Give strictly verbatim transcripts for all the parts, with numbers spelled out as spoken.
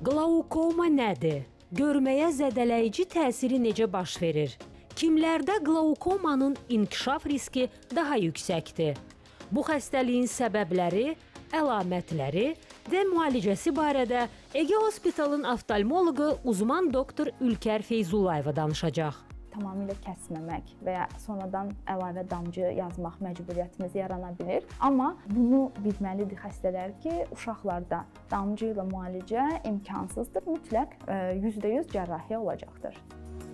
Qlaukoma nədir? Görməyə zədələyici təsiri necə baş verir? Kimlərdə qlaukomanın inkişaf riski daha yüksəkdir? Bu xəstəliyin səbəbləri, əlamətləri və müalicəsi barədə Ege Hospitalın oftalmoloqu uzman doktor Ülkər Feyzullayeva danışacaq. Tamamilə kəsməmək və ya sonradan əlavə damcı yazmaq məcburiyyətimiz yarana bilir. Amma bunu bilməlidir xəstələr ki, uşaqlarda damcı ilə müalicə imkansızdır, mütləq yüzdə yüz cərrahiyyə olacaqdır.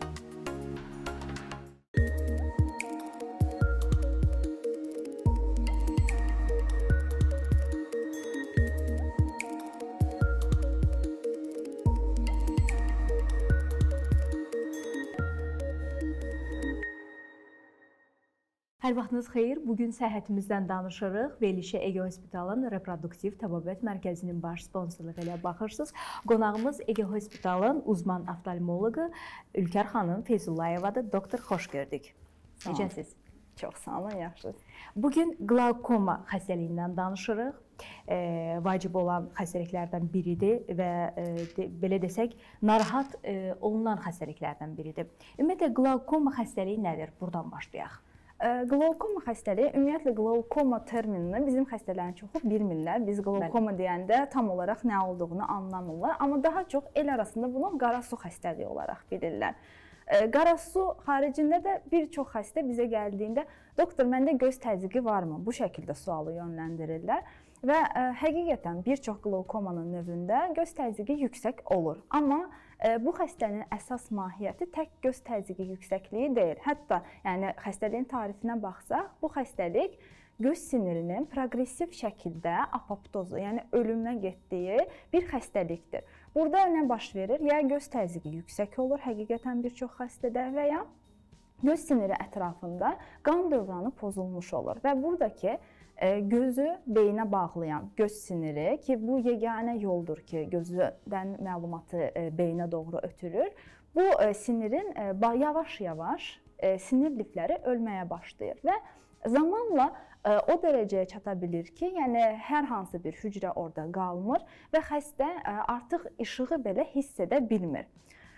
Hər vaxtınız xeyir. Bugün səhhətimizdən danışırıq. Verilişə Ege Hospitalın reproduktiv təbabət mərkəzinin baş sponsorluğu ilə baxırsınız. Qonağımız Ege Hospitalın uzman oftalmoloqu Ülkər xanım Feyzullayevadır. Doktor, xoş gördük. Necəsiz? Çox sağ olun, yaxşı. Bugün qlaukoma xəstəliyindən danışırıq. E, vacib olan xəstəliklərdən biridir və e, de, belə desək, narahat e, olunan xəstəliklərdən biridir. Ümumiyyətlə, qlaukoma xəstəliyi nədir? Buradan başlayaq. Qlaukoma xəstəliyi, ümumiyyətlə qlaukoma terminini bizim xəstələrin çoxu bilmirlər. Biz qlaukoma deyəndə tam olaraq nə olduğunu anlamırlar. Amma daha çox el arasında bunu qara su xəstəliyi olaraq bilirlər. Qara su xaricində də bir çox xəstə bizə gəldiyində doktor, məndə göz təzyiqi varmı? Bu şəkildə sualı yönləndirirlər. Və ə, həqiqətən bir çox qlaukomanın növündə göz təzyiqi yüksək olur. Amma ə, bu xəstənin əsas mahiyyəti tək göz təzyiqi yüksəkliyi deyil. Hətta yəni xəstəliyin tarifinə baxsaq, bu xəstəlik göz sinirinin proqressiv şəkildə apoptozu, yəni ölümünə getdiyi bir xəstəlikdir. Burada nə baş verir? Ya göz təzyiqi yüksək olur həqiqətən bir çox xəstədə və ya göz siniri ətrafında qan dövranı pozulmuş olur və buradakı gözü beynə bağlayan göz siniri ki, bu yeganə yoldur ki, gözdən məlumatı beynə doğru ötürür. Bu sinirin yavaş-yavaş sinir lifləri ölməyə başlayır və zamanla o dərəcəyə çata bilir ki, yəni hər hansı bir hücrə orada qalmır və xəstə artıq işığı belə hiss edə bilmir.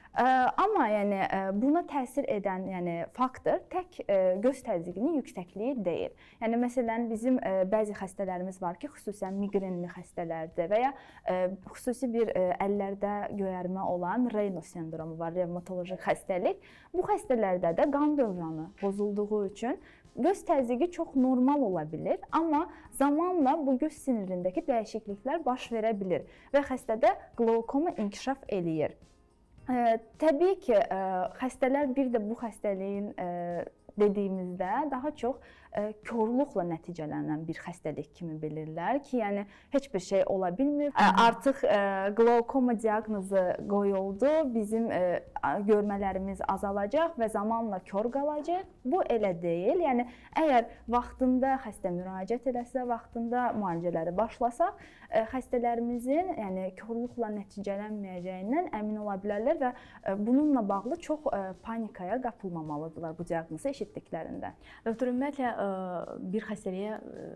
Amma yəni buna təsir edən yəni faktor tək göz təzyiqinin yüksəkliyi deyil. Yəni məsələn bizim bəzi xəstələrimiz var ki, xüsusən miqrenli xəstələrdir və ya xüsusi bir əllərdə göyərmə olan Raynaud sindromu var, revmatoloji xəstəlik. Bu xəstələrdə də qan dövranı pozulduğu üçün göz təzyiqi çox normal ola bilir, amma zamanla bu göz sinirindəki dəyişikliklər baş verə bilir və xəstədə qlaukoma inkişaf eləyir. Təbii ki, xəstələr bir də bu xəstəliyin dediyimizdə daha çox korluqla nəticələnən bir xəstəlik kimi bilirlər ki, yəni heç bir şey ola bilmir. Artıq qlaukoma diaqnozu qoyuldu, bizim görmələrimiz azalacaq və zamanla kor qalacaq. Bu elə deyil. Yəni əgər vaxtında xəstə müraciət eləsə, vaxtında müalicələri başlasaq, xəstələrimizin yəni korluqla nəticələnməyəcəyindən əmin ola bilərlər və bununla bağlı çox panikaya qapılmamalıdırlar bu diaqnozu eşitdiklərində. Doktor, ümumiyyətlə bir xəstəliyə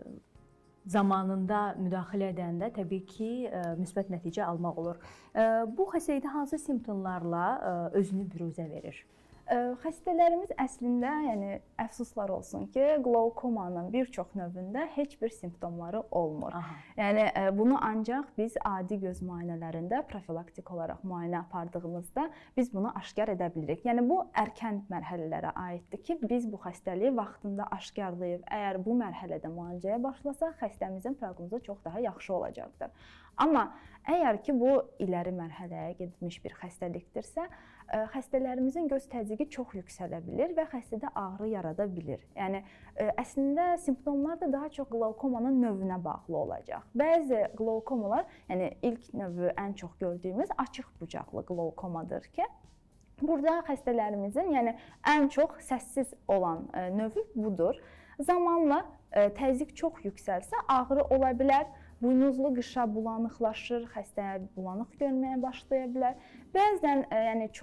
zamanında müdaxilə edəndə təbii ki, müsbət nəticə almaq olur. Bu xəstəlikdə hansı simptomlarla özünü büruzə verir? Xəstələrimiz əslində, yəni əfsuslar olsun ki, qlaukomanın bir çox növündə heç bir simptomları olmur. Aha. Yəni bunu ancaq biz adi göz müayinələrində profilaktik olaraq müayinə apardığımızda biz bunu aşkar edə bilirik. Yəni bu erkən mərhələlərə aiddir ki, biz bu xəstəliyi vaxtında aşkarlayıb, əgər bu mərhələdə müalicəyə başlasaq, xəstəmizin proqnozu çox daha yaxşı olacaqdır. Amma əgər ki, bu iləri mərhələyə getmiş bir xəstəlikdirsə, xəstələrimizin göz təzyiqi çox yüksələ bilir və xəstədə ağrı yarada bilir. Yəni əslində simptomlar da daha çox qlaukomanın növünə bağlı olacaq. Bəzi qlaukomalar, yəni ilk növü ən çox gördüyümüz açıq bucaqlı qlaukomadır ki, burada xəstələrimizin yəni ən çox səssiz olan növü budur. Zamanla təzyiq çox yüksəlsə ağrı ola bilər. Buynuzlu qışa bulanıqlaşır, xəstə bulanıq görməyə başlaya bilər. Bəzən yəni çox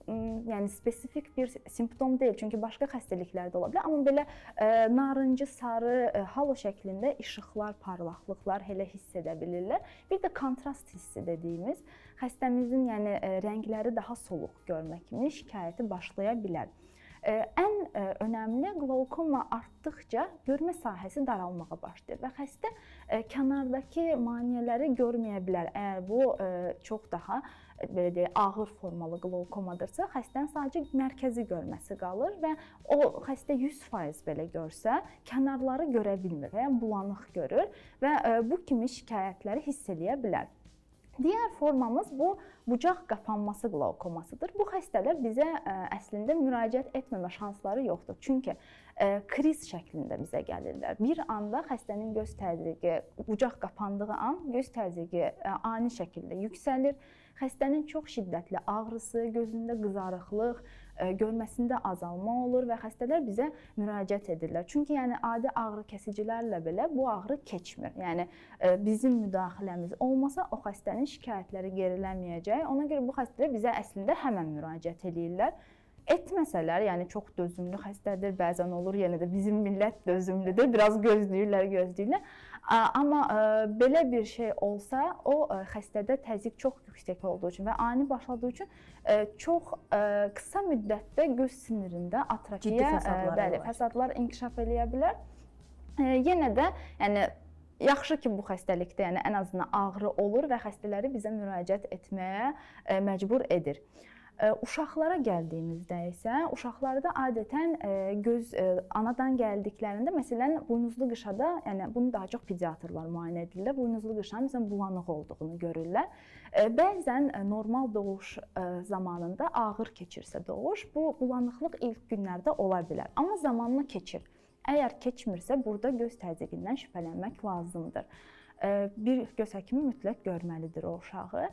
yəni spesifik bir simptom deyil, çünki başqa xəstəliklər də ola bilər, amma belə e, narıncı, sarı, e, halo şəklində işıqlar, parlaqlıqlar elə hiss edə bilirlər. Bir də kontrast hissi dediyimiz xəstəmizin yəni e, rəngləri daha soluq görmə kimi şikayəti başlaya bilər. Ən önəmli qlaukoma artdıqca görmə sahəsi daralmağa başlayır və xəstə kənardakı maneələri görməyə bilər. Əgər bu çox daha belə deyək, ağır formalı qlaukomadırsa, xəstənin sadəcə mərkəzi görməsi qalır və o xəstə yüz faiz belə görsə, kənarları görə bilmir və ya bulanıq görür və bu kimi şikayətləri hiss eləyə bilər. Digər formamız bu bucaq qapanması qlaukomasıdır. Bu xəstələr bizə ə, əslində müraciət etməmə şansları yoxdur. Çünki ə, kriz şəklində bizə gəlirlər. Bir anda xəstənin göz təzyiqi, bucaq qapandığı an göz təzyiqi ə, ani şəkildə yüksəlir. Xəstənin çox şiddətli ağrısı, gözündə qızarıqlıq, görməsində azalma olur və xəstələr bizə müraciət edirlər. Çünki yəni adi ağrı kəsicilərlə belə bu ağrı keçmir. Yəni bizim müdaxiləmiz olmasa o xəstənin şikayətləri gerilənməyəcək. Ona görə bu xəstələr bizə əslində həmən müraciət edirlər. Etməsələr, yəni çox dözümlü xəstədir, bəzən olur, yenə də bizim millət dözümlüdür, biraz gözləyirlər, gözləyirlər. Amma belə bir şey olsa, o xəstədə təzyiq çox yüksək olduğu üçün və ani başladığı üçün çox qısa müddətdə göz sinirində atrofiya, bəli, fəsadlar inkişaf eləyə bilər. Yenə də, yəni yaxşı ki, bu xəstəlikdə, yəni ən azından ağrı olur və xəstələri bizə müraciət etməyə məcbur edir. Uşaqlara gəldiyimizdə isə, uşaqlarda adətən göz anadan gəldiklərində, məsələn, buynuzlu qışada, yəni bunu daha çox pediatrlar müayinə edirlər, buynuzlu qışanın məsələn bulanıq olduğunu görürlər. Bəzən normal doğuş zamanında ağır keçirsə doğuş, bu bulanıqlıq ilk günlərdə ola bilər, amma zamanla keçir. Əgər keçmirsə, burada göz təzyiqindən şübhələnmək lazımdır. Bir göz həkimi mütləq görməlidir o uşağı.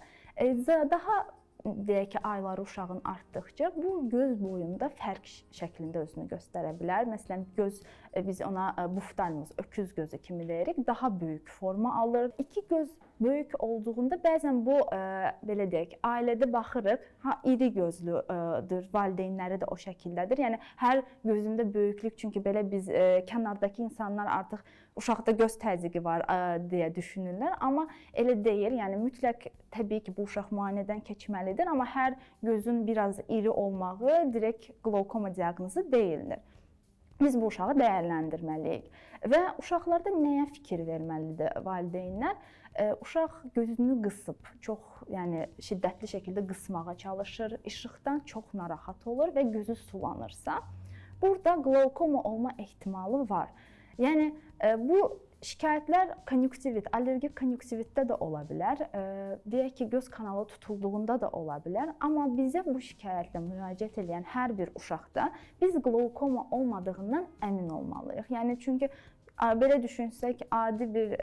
Daha deyək ki, ayları uşağın artdıqca bu göz boyunda fərq şəklində özünü göstərə bilər. Məsələn, göz, biz ona buftalmos, öküz gözü kimi deyirik, daha böyük forma alır. İki göz böyük olduğunda bəzən bu, belə deyək, ailədə baxırıq, ha, iri gözlüdür, valideynləri də o şəkildədir. Yəni, hər gözündə böyüklük, çünki belə biz kənardakı insanlar artıq uşaqda göz təzyiqi var deyə düşünürlər, amma elə deyil. Yəni, mütləq təbii ki, bu uşaq müayinədən keçməlidir, amma hər gözün biraz iri olmağı direkt qlaukoma diaqnozu deyildir. Biz bu uşağı dəyərləndirməliyik və uşaqlarda nəyə fikir verməlidir valideynlər? Uşaq gözünü qısıb, çox yəni, şiddətli şəkildə qısmağa çalışır, işıqdan çox narahat olur və gözü sulanırsa, burada qlaukoma olma ehtimalı var. Yəni, bu şikayətlər konjunktivit, allergik konjunktivitdə də ola bilər, deyək ki, göz kanalı tutulduğunda da ola bilər, amma bizə bu şikayətlə müraciət edən hər bir uşaqda biz qlaukoma olmadığından əmin olmalıyıq. Yəni, çünki belə düşünsək, adi bir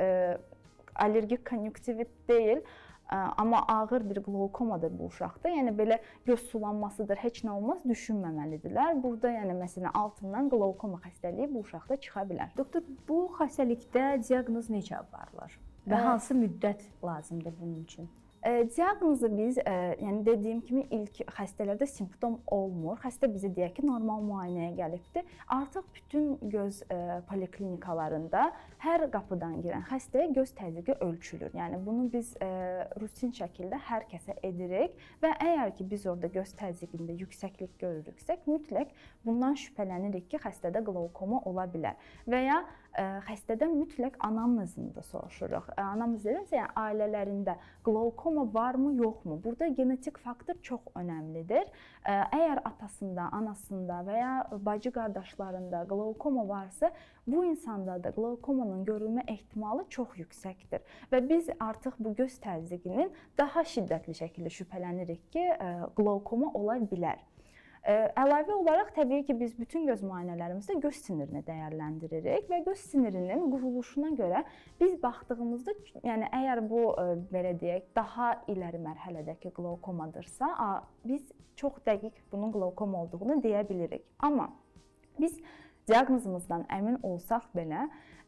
allergik konjunktivit deyil, amma ağır bir qlaukomadır bu uşaqda. Yəni, belə göz sulanmasıdır, heç nə olmaz, düşünməməlidirlər. Burada, yəni, məsələn, altından qlaukoma xəstəliyi bu uşaqda çıxa bilər. Doktor, bu xəstəlikdə diaqnoz necə aparılır və hansı müddət lazımdır bunun üçün? Diaqnozu biz, yəni dediyim kimi, ilk xəstələrdə simptom olmur. Xəstə bizə deyək ki, normal müayinəyə gəlibdir. Artıq bütün göz poliklinikalarında hər qapıdan girən xəstəyə göz təzyiqi ölçülür. Yəni bunu biz rutin şəkildə hər kəsə edirik və əgər ki, biz orada göz təzyiqində yüksəklik görürüksə, mütləq bundan şübhələnirik ki, xəstədə qlaukoma ola bilər və ya xəstədən mütləq anamnezini də soruşuruq. Anamnez deyirsə, yəni ailələrində qlaukoma varmı, yoxmu? Burada genetik faktor çox önəmlidir. Əgər atasında, anasında və ya bacı qardaşlarında qlaukoma varsa, bu insanda da qlaukomanın görülmə ehtimalı çox yüksəkdir və biz artıq bu göz təzyiqinin daha şiddətli şəkildə şübhələnirik ki, qlaukoma ola bilər. Əlavə olaraq, təbii ki, biz bütün göz müayinələrimizdə göz sinirini dəyərləndiririk və göz sinirinin quruluşuna görə biz baxdığımızda, yəni əgər bu, belə deyək, daha iləri mərhələdəki qlaukomadırsa, biz çox dəqiq bunun qlaukoma olduğunu deyə bilirik. Amma biz diaqnozumuzdan əmin olsaq belə,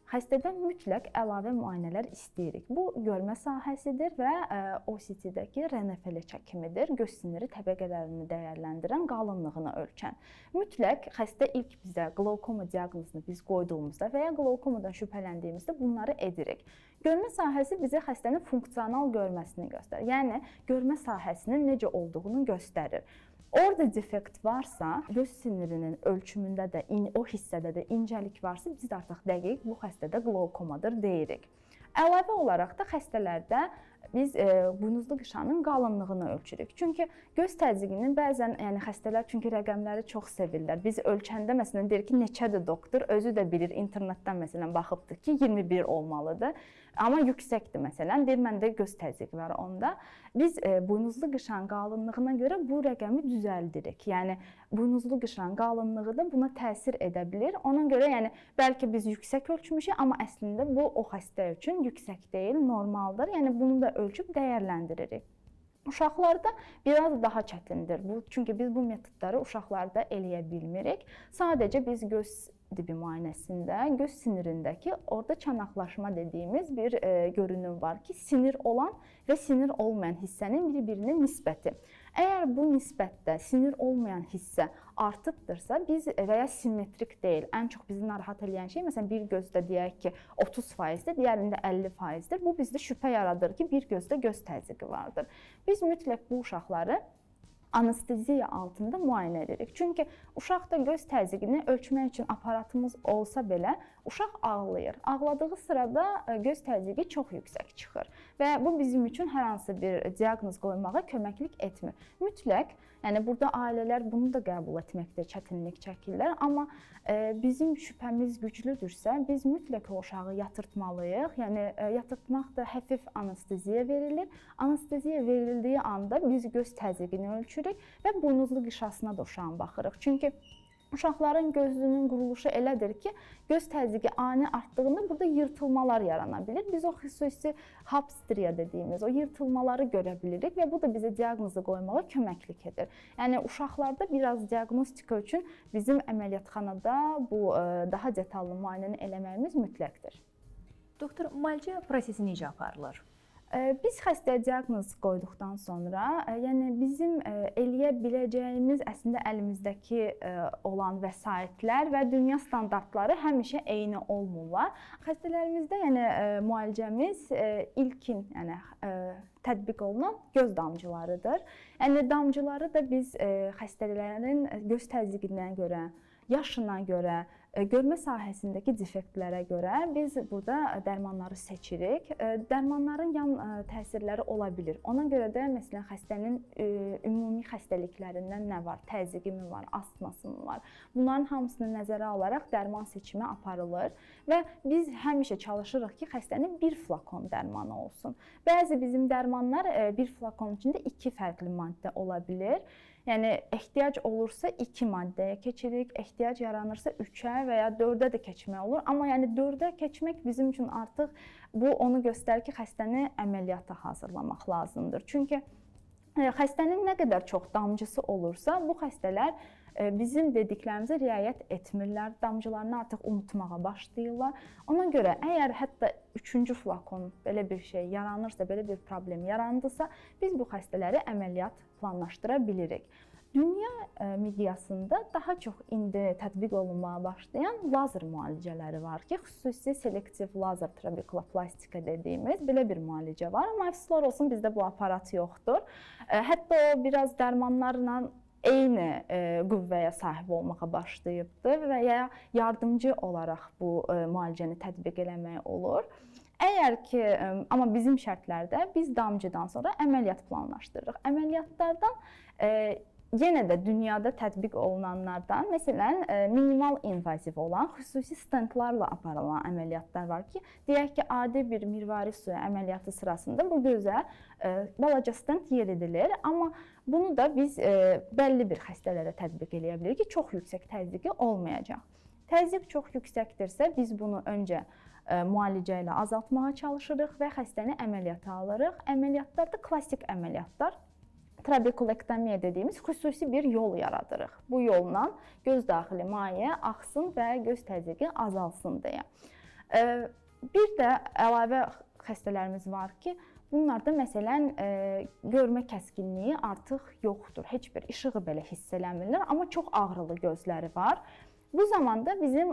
xəstədən mütləq əlavə müayinələr istəyirik. Bu görmə sahəsidir və O C T-dəki R N F L çəkimidir. Göz siniri təbəqələrini dəyərləndirən, qalınlığını ölçən. Mütləq xəstə ilk bizə qlaukoma diaqnozunu biz qoyduğumuzda və ya qlaukomadan şübhələndiyimizdə bunları edirik. Görmə sahəsi bizə xəstənin funksional görməsini göstərir. Yəni görmə sahəsinin necə olduğunu göstərir. Orada defekt varsa, göz sinirinin ölçümündə də, o hissədə də incəlik varsa, biz artıq dəqiq bu xəstədə qlaukomadır deyirik. Əlavə olaraq da xəstələrdə biz e, buynuzlu qışanın qalınlığını ölçürük. Çünki göz təzyiqinin bəzən, yəni xəstələr çünki rəqəmləri çox sevirlər. Biz ölçəndə məsələn deyir ki, neçədir doktor, özü də bilir, internetdən məsələn baxıbdır ki, iyirmi bir olmalıdır. Amma yüksəkdir məsələn, deyir məndə göz təzyiqi var onda. Biz e, buynuzlu qışan qalınlığına görə bu rəqəmi düzəldirik. Yəni buynuzlu qışan qalınlığı da buna təsir edə bilir. Ona görə yəni bəlkə biz yüksək ölçmüşük, amma əslində bu o xəstə üçün yüksək deyil, normaldır. Yəni bunu da ölçüb dəyərləndiririk. Uşaqlarda biraz daha çətindir bu. Çünki biz bu metodları uşaqlarda eləyə bilmirik. Sadəcə biz göz dibi müayinəsində göz sinirindəki orada çanaqlaşma dediyimiz bir e, görünüm var ki, sinir olan və sinir olmayan hissənin bir-birinin nisbəti. Əgər bu nisbətdə sinir olmayan hissə artıbdırsa, biz və ya simmetrik deyil, ən çox bizi narahat edən şey, məsələn, bir gözdə deyək ki, otuz faizdir, digərində əlli faizdir. Bu bizdə şübhə yaradır ki, bir gözdə göz təzyiqi vardır. Biz mütləq bu uşaqları anesteziya altında müayinə edirik. Çünki uşaqda göz təzyiqini ölçmək üçün aparatımız olsa belə, uşaq ağlayır. Ağladığı sırada göz təzyiqi çox yüksək çıxır və bu bizim üçün hər hansı bir diaqnoz qoymağa köməklik etmir. Mütləq, yəni burada ailələr bunu da qəbul etməkdə çətinlik çəkirlər, amma e, bizim şübhəmiz güclüdürsə, biz mütləq o uşağı yatırtmalıyıq. Yəni e, yatırtmaq da həfif anesteziya verilir. Anesteziya verildiyi anda biz göz təzyiqini ölçürük və buynuzlu qışasına da uşağın baxırıq. Çünki uşaqların gözünün quruluşu elədir ki, göz təzyiqi ani artdığında burada yırtılmalar yarana bilir. Biz o xüsusi hapstriya dediyimiz o yırtılmaları görə bilirik və bu da bizə diaqnozu qoymağa köməklik edir. Yəni uşaqlarda biraz diaqnostika üçün bizim əməliyyatxanada bu daha detallı müayinəni eləməyimiz mütləqdir. Doktor, müalicə prosesi necə aparılır? Biz xəstəyə diaqnoz qoyduqdan sonra, yəni bizim eləyə biləcəyimiz əslində əlimizdəki olan vəsaitlər və dünya standartları həmişə eyni olmurlar. Xəstələrimizdə yəni müalicəmiz ilkin, yəni tətbiq olunan göz damcılarıdır. Yəni damcıları da biz xəstələrin göz təzyiqinə görə, yaşına görə, görmə sahəsindəki defektlərə görə biz burada dərmanları seçirik. Dərmanların yan təsirləri ola bilir. Ona görə də məsələn xəstənin ümumi xəstəliklərindən nə var? Təzyiqi mi var, astması mı var? Bunların hamısını nəzərə alaraq dərman seçimi aparılır və biz həmişə çalışırıq ki, xəstənin bir flakon dərmanı olsun. Bəzi bizim dərmanlar bir flakon içində iki fərqli maddə ola bilir. Yəni ehtiyac olursa iki maddəyə keçirik, ehtiyac yaranırsa üçə və ya dördə də keçmək olur. Amma yəni dördə keçmək bizim üçün artıq bu onu göstərir ki, xəstəni əməliyyata hazırlamaq lazımdır. Çünki xəstənin nə qədər çox damcısı olursa, bu xəstələr bizim dediklərimizə riayət etmirlər, damcılarını artıq unutmağa başlayırlar. Ona görə əgər hətta üçüncü flakon belə bir şey yaranırsa, belə bir problem yarandısa, biz bu xəstələri əməliyyat planlaşdıra bilirik. Dünya miqyasında daha çox indi tətbiq olunmağa başlayan lazer müalicələri var ki, xüsusi selektiv lazer trabekuloplastika dediyimiz belə bir müalicə var. Amma əfsuslar olsun, bizdə bu aparat yoxdur. Hətta o biraz dərmanlarla eyni e, qüvvəyə sahib olmağa başlayıbdır və ya yardımcı olaraq bu e, müalicəni tətbiq eləmək olur. Əgər ki, e, amma bizim şərtlərdə biz damcıdan sonra əməliyyat planlaşdırırıq. Əməliyyatlardan e, yenə də dünyada tətbiq olunanlardan, məsələn, minimal invaziv olan xüsusi stentlarla aparılan əməliyyatlar var ki, deyək ki, adi bir mirvari suyu əməliyyatı sırasında bu gözə balaca stent yeridilir, amma bunu da biz bəlli bir xəstələrə tətbiq eləyə bilirik ki, çox yüksək təzyiqi olmayacaq. Təzyiq çox yüksəkdirsə, biz bunu öncə müalicə ilə azaltmağa çalışırıq və xəstəni əməliyyata alırıq. Əməliyyatlarda klassik əməliyyatlar, trabekulektomiya dediyimiz xüsusi bir yol yaradırıq. Bu yolla göz daxili maye axsın və göz təzyiqi azalsın deyə. Bir də əlavə xəstələrimiz var ki, bunlarda məsələn görmə kəskinliyi artıq yoxdur. Heç bir işığı belə hiss eləmirlər, amma çox ağrılı gözləri var. Bu zamanda bizim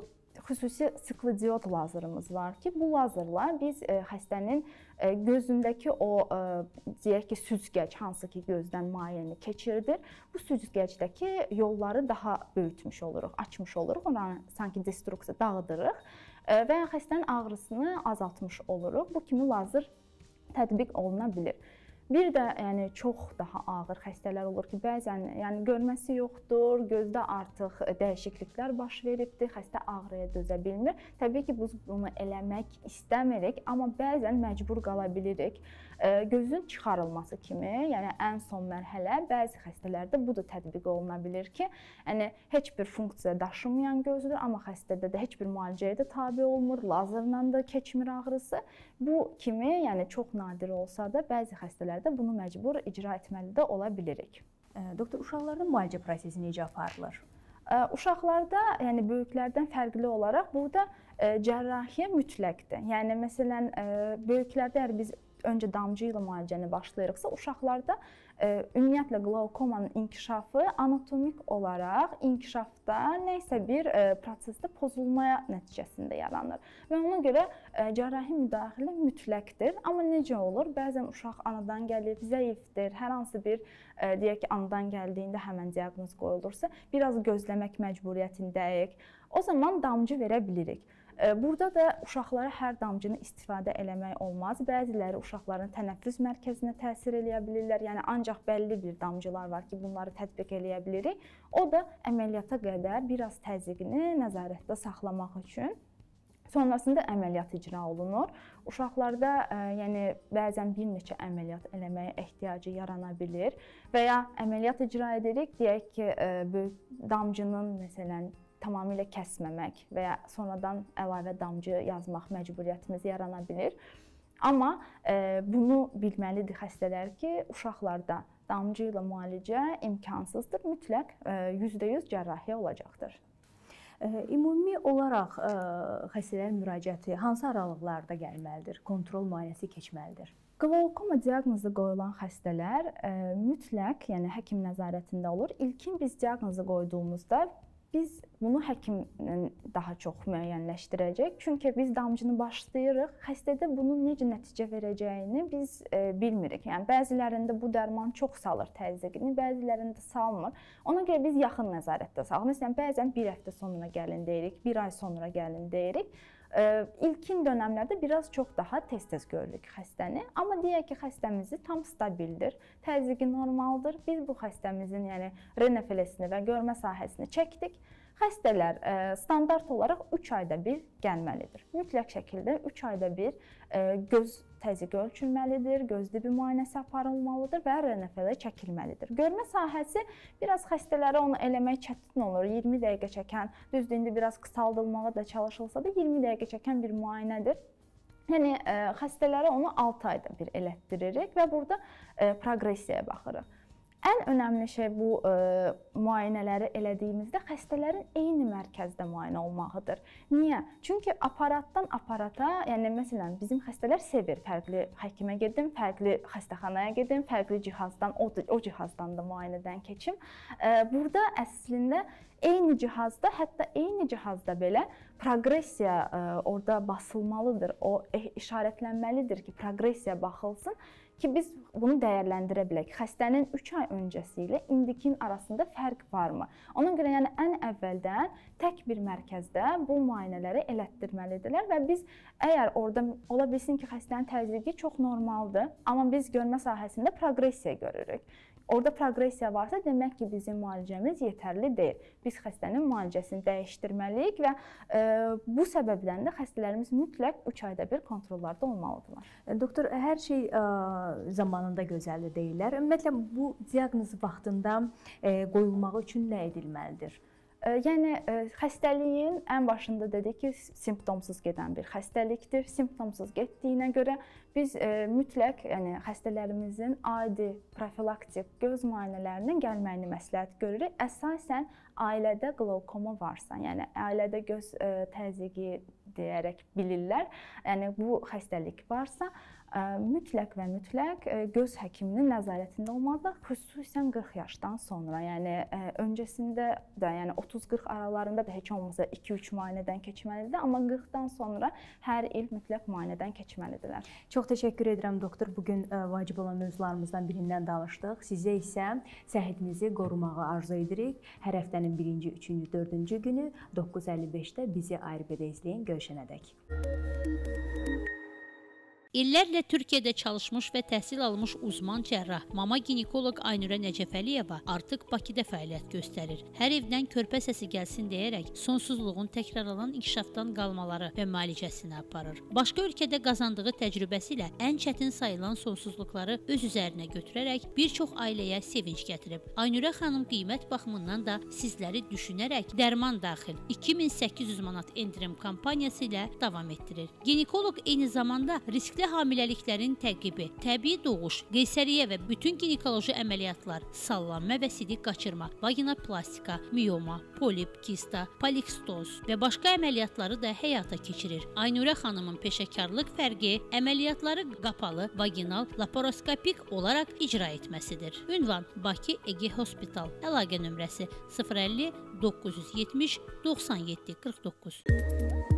xüsusi siklodiod lazerimiz var ki, bu lazerla biz xəstənin gözündəki o deyək ki, süzgəc, hansı ki gözdən mayeəni keçirdir, bu süzgəcdəki yolları daha böyütmüş oluruq, açmış oluruq, oranı sanki destruksiya dağıdırıq və ya xəstənin ağrısını azaltmış oluruq. Bu kimi lazer tətbiq oluna bilir. Bir də yəni çox daha ağır xəstələr olur ki, bəzən yəni görməsi yoxdur, gözdə artıq dəyişikliklər baş veribdir, xəstə ağrıya dözə bilmir. Təbii ki, biz bunu eləmək istəmirik, amma bəzən məcbur qala bilirik. Gözün çıxarılması kimi, yəni ən son mərhələ bəzi xəstələrdə bu da tətbiq oluna bilir ki, yəni heç bir funksiya daşımayan gözdür, amma xəstədə də heç bir müalicəyə də tabe olmur, lazerlə də keçmir ağrısı. Bu kimi, yəni çox nadir olsa da bəzi xəstələrdə bunu məcbur icra etməli də ola bilirik. Doktor, uşaqlarda müalicə prosesi necə aparılır? Uşaqlarda, yəni böyüklərdən fərqli olaraq burada cərrahiyyə mütləqdir. Yəni məsələn, böyüklərdə əgər biz öncə damcı ilə müalicəni başlayırıqsa, uşaqlarda ümumiyyətlə qlaukomanın inkişafı anatomik olaraq inkişafda nəsə bir prosesdə pozulmaya nəticəsində yaranır. Və ona görə cərrahi müdaxilə mütləqdir. Amma necə olur? Bəzən uşaq anadan gəlib, zəifdir, hər hansı bir, deyək ki, anadan gəldiyində həmən diaqnoz qoyulursa, biraz gözləmək məcburiyyətindəyik. O zaman damcı verə bilirik. Burada da uşaqlara hər damcını istifadə eləmək olmaz. Bəziləri uşaqların tənəffüs mərkəzinə təsir eləyə bilirlər. Yəni ancaq bəlli bir damcılar var ki, bunları tətbiq eləyə bilirik. O da əməliyyata qədər biraz təzyiqini nəzarətdə saxlamaq üçün. Sonrasında əməliyyat icra olunur. Uşaqlarda yəni bəzən bir neçə əməliyyat eləməyə ehtiyacı yarana bilir və ya əməliyyat icra edirik, deyək ki, böyük damcının məsələn tamamilə kəsməmək və ya sonradan əlavə damcı yazmaq məcburiyyətimiz yarana bilir. Amma e, bunu bilməlidir xəstələr ki, uşaqlarda damcı ilə müalicə imkansızdır, mütləq yüzdə yüz cərrahiyyə olacaqdır. Ümumi olaraq xəstələrin müraciəti hansı aralıqlarda gəlməlidir, kontrol müayinəsi keçməlidir? Qlaukoma diaqnozu qoyulan xəstələr mütləq, yəni həkim nəzarətində olur. İlkin biz diaqnozu qoyduğumuzda biz bunu həkim daha çox müəyyənləşdirəcək. Çünki biz damcını başlayırıq, xəstədə bunun necə nəticə verəcəyini biz e, bilmirik. Yəni bəzilərində bu dərman çox salır təzyiqini, bəzilərində salmır. Ona görə biz yaxın nəzarətdə salırıq. Məsələn, bəzən bir həftə sonra gəlin deyirik, bir ay sonra gəlin deyirik. İlkin dönəmlərdə biraz çox daha tez-tez görürük xəstəni. Amma deyək ki, xəstəmizi tam stabildir, təzyiqi normaldır. Biz bu xəstəmizin yəni renefilesini və görmə sahəsini çəkdik. Xəstələr standart olaraq üç ayda bir gəlməlidir. Mütləq şəkildə üç ayda bir göz təzyiqi ölçülməlidir, göz dibi müayinəsi aparılmalıdır və renefile çəkilməlidir. Görmə sahəsi biraz xəstələrə onu eləmək çətin olur. iyirmi dəqiqə çəkən, düzdür, indi biraz qısaldılmağa da çalışılsa da iyirmi dəqiqə çəkən bir müayinədir. Yəni xəstələrə onu altı ayda bir elətdiririk və burada proqresiyaya baxırıq. Ən önəmli şey bu e, müayinələri elədiyimizdə xəstələrin eyni mərkəzdə müayinə olmağıdır. Niyə? Çünki aparatdan aparata, yəni məsələn bizim xəstələr sevir fərqli həkimə gedim, fərqli xəstəxanaya gedim, fərqli cihazdan, o, o cihazdan da müayinədən keçim. E, burada əslində eyni cihazda, hətta eyni cihazda belə proqresiya e, orada basılmalıdır. O işarətlənməlidir ki, proqresiya baxılsın ki biz bunu dəyərləndirə bilək. Xəstənin üç ay öncəsi ilə indikin arasında fərq varmı? Ona görə yəni ən əvvəldən tək bir mərkəzdə bu müayinələri elətdirməlidirlər və biz əgər orada ola bilsin ki, xəstənin təzyiqi çox normaldır, amma biz görmə sahəsində proqresiya görürük. Orada proqresiya varsa, demək ki, bizim müalicəmiz yetərli deyil. Biz xəstənin müalicəsini dəyişdirməliyik və e, bu səbəbdən də xəstələrimiz mütləq üç ayda bir kontrollarda olmalıdırlar. Doktor, hər şey ə, zamanında gözəldir deyirlər. Ümumiyyətlə, bu diaqnoz vaxtında ə, qoyulmağı üçün nə edilməlidir? Yəni xəstəliyin ən başında dedik ki, simptomsuz gedən bir xəstəlikdir. Simptomsuz getdiyinə görə biz mütləq, yəni xəstələrimizin adi profilaktik göz müayinələrinə gəlməyini məsləhət görürük. Əsasən ailədə qlaukoma varsa, yəni ailədə göz təzyiqi deyərək bilirlər. Yəni bu xəstəlik varsa, mütləq və mütləq göz həkiminin nəzarətində olmalıdır, xüsusən qırx yaşdan sonra. Yəni öncəsində də, yəni otuz qırx aralarında da heç olmasa iki üç müayinədən keçməlidir, amma qırxdan sonra hər il mütləq müayinədən keçməlidirlər. Çox təşəkkür edirəm doktor. Bu gün vacib olan mövzularımızdan birindən danışdıq. Sizə isə səhhətinizi qorumağı arzu edirik. Hər həftənin birinci, üçüncü, dördüncü günü doqquz əlli beşdə bizi A R B-də izləyin. Görüşənədək. İllərlə Türkiyədə çalışmış və təhsil almış uzman cərrah, mama ginekoloq Aynurə Nəcəfəliyeva artıq Bakıda fəaliyyət göstərir. Hər evdən körpə səsi gəlsin deyərək sonsuzluğun təkrarlanan inkişafdan qalmaları və müalicəsini aparır. Başqa ölkədə qazandığı təcrübəsi ilə ən çətin sayılan sonsuzluqları öz üzərinə götürərək bir çox ailəyə sevinc gətirib. Aynurə xanım qiymət baxımından da sizləri düşünərək dərman daxil iki min səkkiz yüz manat endirim kampaniyası ilə davam etdirir. Ginekoloq eyni zamanda riskli hamiləliklərin təqibi, təbii doğuş, qeysəriyyə və bütün ginekoloji əməliyyatlar, sallanma və sidik qaçırma, vaginoplastika, miyoma, polip, kista, polikstoz və başqa əməliyyatları da həyata keçirir. Aynurə xanımın peşəkarlıq fərqi əməliyyatları qapalı, vaginal, laparoskopik olaraq icra etməsidir. Ünvan Bakı Ege Hospital, əlaqə nömrəsi sıfır əlli doqquz yüz yetmiş doxsan yeddi qırx doqquz.